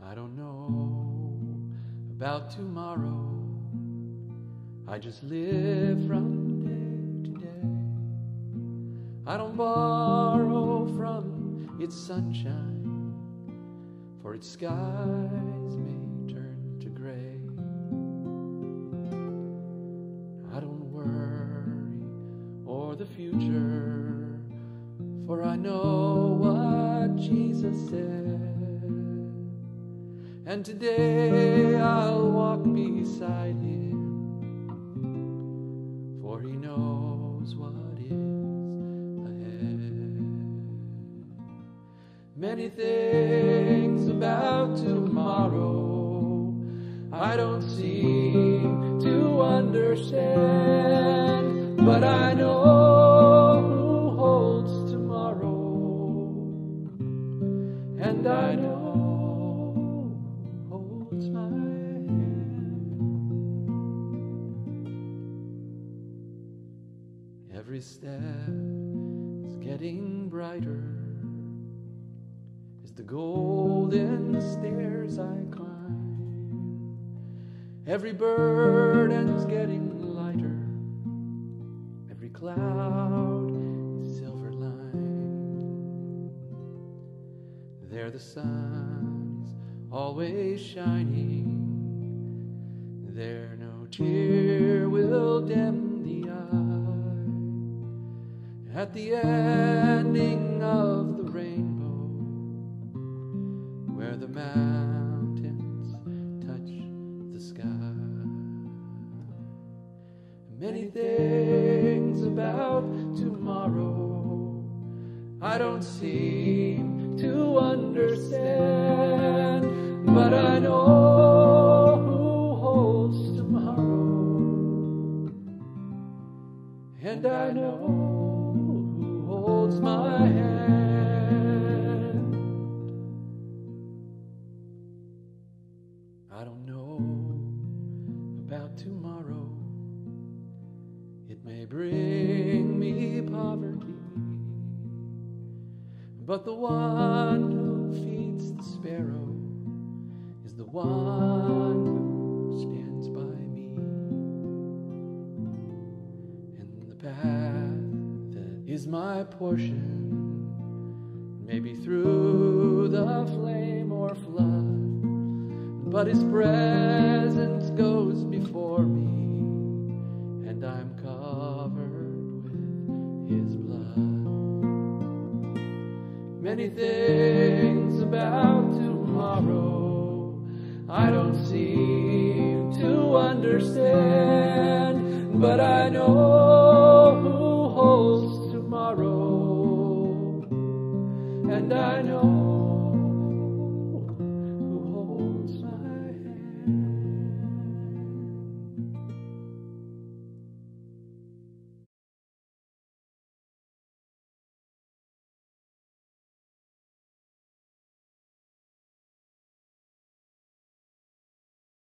I don't know about tomorrow. I just live from day to day. I don't borrow from its sunshine, for its skies may turn to gray. I don't worry o'er the future, for I know what Jesus said. And today I'll walk beside him, for he knows what is ahead. Many things about tomorrow I don't seem to understand, but I know who holds tomorrow, and I know my hand. Every step is getting brighter as the golden stairs I climb. Every burden's getting lighter, every cloud is silver lined. There the sun is always shining, there no tear will dim the eye. At the ending of the rainbow, where the mountains touch the sky. Many things about tomorrow I don't seem to understand, but I know who holds tomorrow, and I know who holds my hand. I don't know about tomorrow. It may bring me poverty, but the one who feeds the sparrow is the one who stands by me. And the path that is my portion may be through the flame or flood, but his presence goes before me, and I'm covered with his blood. Many things about tomorrow I don't seem to understand, but I know who holds tomorrow, and I know